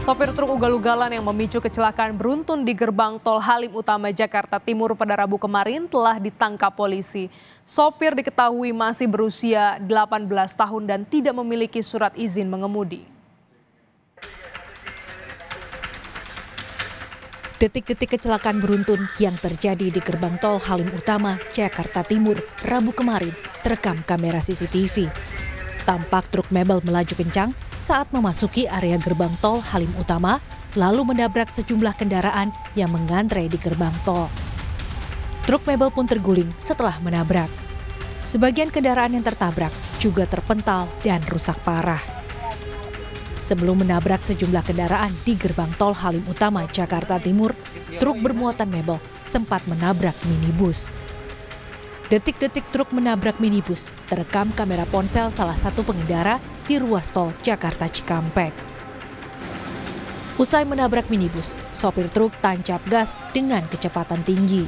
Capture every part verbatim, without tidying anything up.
Sopir truk ugal-ugalan yang memicu kecelakaan beruntun di gerbang tol Halim Utama Jakarta Timur pada Rabu kemarin telah ditangkap polisi. Sopir diketahui masih berusia delapan belas tahun dan tidak memiliki surat izin mengemudi. Detik-detik kecelakaan beruntun yang terjadi di gerbang tol Halim Utama Jakarta Timur Rabu kemarin terekam kamera C C T V. Tampak truk mebel melaju kencang saat memasuki area gerbang tol Halim Utama, lalu menabrak sejumlah kendaraan yang mengantre di gerbang tol. Truk mebel pun terguling setelah menabrak. Sebagian kendaraan yang tertabrak juga terpental dan rusak parah. Sebelum menabrak sejumlah kendaraan di gerbang tol Halim Utama Jakarta Timur, truk bermuatan mebel sempat menabrak minibus. Detik-detik truk menabrak minibus terekam kamera ponsel salah satu pengendara di ruas tol Jakarta Cikampek. Usai menabrak minibus, sopir truk tancap gas dengan kecepatan tinggi.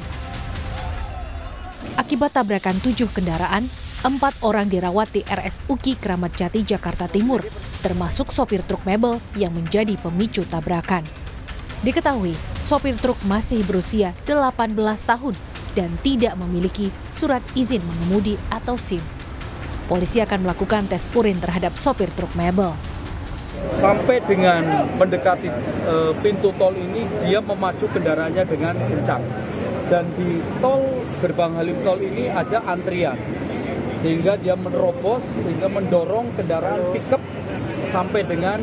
Akibat tabrakan tujuh kendaraan, empat orang dirawat di R S U K I Kramat Jati Jakarta Timur, termasuk sopir truk mebel yang menjadi pemicu tabrakan. Diketahui, sopir truk masih berusia delapan belas tahun dan tidak memiliki surat izin mengemudi atau SIM. Polisi akan melakukan tes urin terhadap sopir truk mebel. Sampai dengan mendekati e, pintu tol ini, dia memacu kendaraannya dengan kencang. Dan di tol gerbang Halim tol ini ada antrian, sehingga dia menerobos, sehingga mendorong kendaraan pickup sampai dengan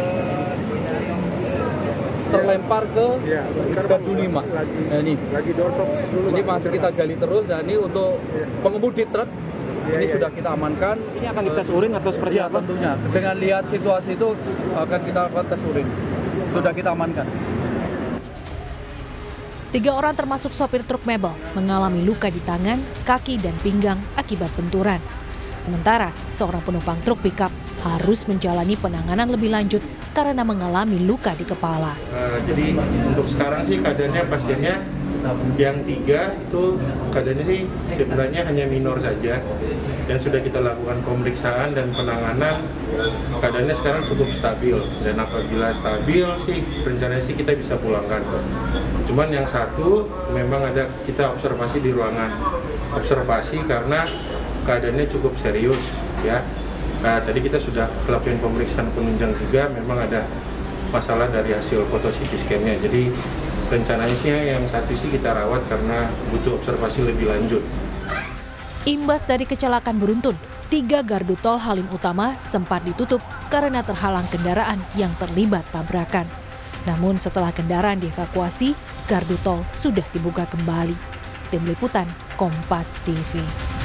terlempar ke gardu lima. Nah, ini ini masih kita gali terus. Dan ini untuk pengemudi truk ini sudah kita amankan. Ini akan dites urin atau seperti ya, apa? Tentunya dengan lihat situasi itu akan kita lakukan tes urin. Sudah kita amankan. Tiga orang termasuk sopir truk mebel mengalami luka di tangan, kaki, dan pinggang akibat benturan. Sementara seorang penumpang truk pickup harus menjalani penanganan lebih lanjut karena mengalami luka di kepala. Uh, jadi untuk sekarang sih keadaannya pasiennya yang tiga itu keadaannya sih sebenarnya hanya minor saja dan sudah kita lakukan pemeriksaan dan penanganan. Keadaannya sekarang cukup stabil dan apabila stabil sih rencananya sih kita bisa pulangkan. Cuman yang satu memang ada kita observasi di ruangan observasi karena keadaannya cukup serius ya. Nah, tadi kita sudah melakukan pemeriksaan penunjang juga, memang ada masalah dari hasil foto C T scan-nya. Jadi rencananya sih yang satu sih kita rawat karena butuh observasi lebih lanjut. Imbas dari kecelakaan beruntun, tiga gardu tol Halim Utama sempat ditutup karena terhalang kendaraan yang terlibat tabrakan. Namun setelah kendaraan dievakuasi, gardu tol sudah dibuka kembali. Tim Liputan Kompas T V.